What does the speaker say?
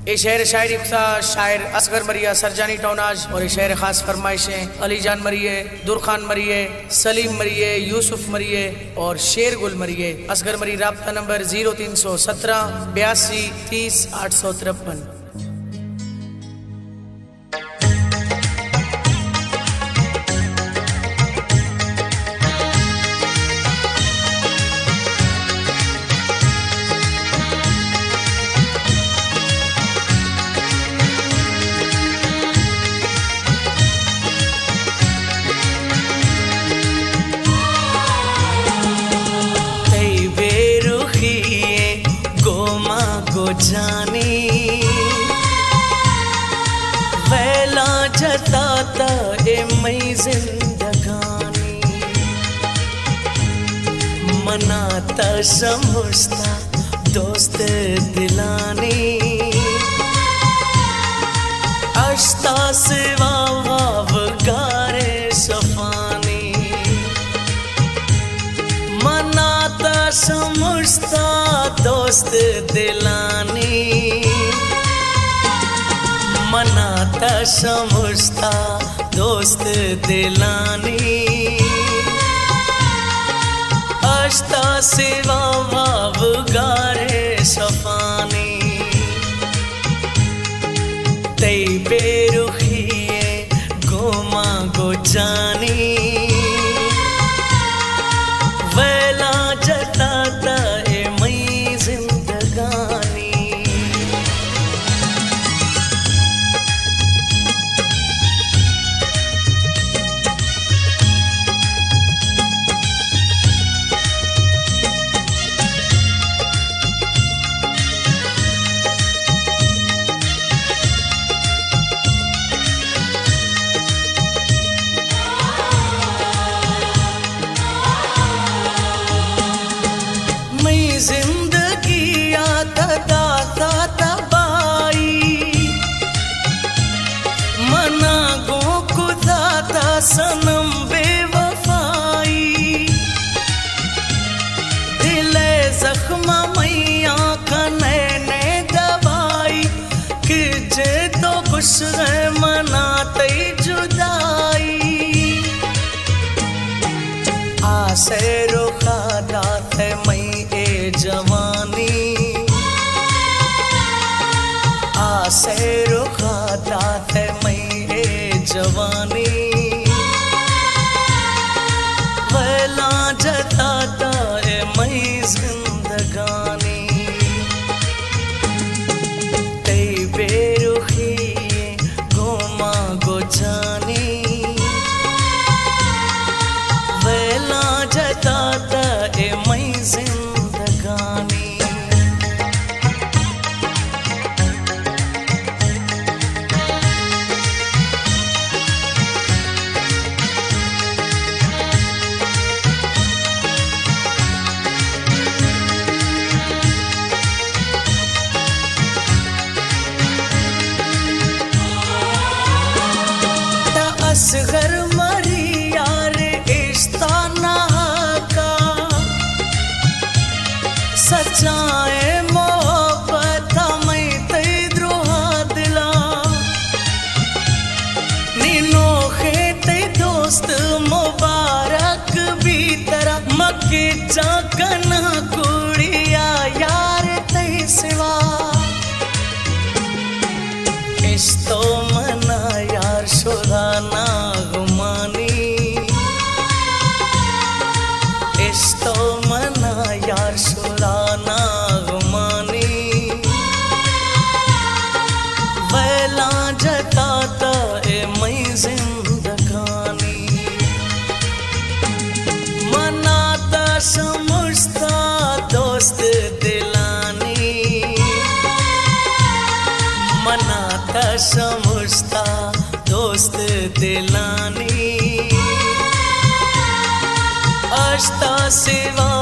ये शेर शायरी खुदा शायर असगर मरिया सरजानी टोनाज और ये शेर खास फरमाइशें अली जान मरिए, दुरखान मरिए, सलीम मरिए, यूसुफ मरिए और शेर गुल मरिए। असगर मरी राब्ता नंबर 0317 82 30 853। जानी वैला जताता ए मई जिंदगानी मनाता समझता दोस्त दिलानी अश्ता सिवा वाव गारे सफानी मनाता समझता दोस्त दिलानी मनाता समझता दोस्त दिलानी अश्ता सिवा वाव गारे सफानी तई बेरुखिए गोमा गो जानी वैला जताता जिंदगी आता दाता तबाई मना गो खुदाता सनम बेवफाई दिले जख्मा मैया कने ने दवाई कि जे तो खुश है मनाते जुदाई आसे रोका दात है मई जवानी आसे रुखा दात है मई जवानी वैला जताता है मई जिंदगानी तई बेरुखी गोमा गो जानी वैला जताता है मई जिंदगानी असगर मरी यार इश्ता नहाका सच्चाए मोहब्बत में तई द्रोहा दिला नीनोखे तई दोस्त मुबारक भी तरह मक्के चाकना कुड़िया यार तई सिवा इस्तो मना यार शुराना गुमानी इस्तो मना यार शुराना गुमानी वैला जताता ए मई जिंदगानी मनाता समझता दोस्त दिलानी मनाता समझता दोस्त दिलानी अश्ता सिवा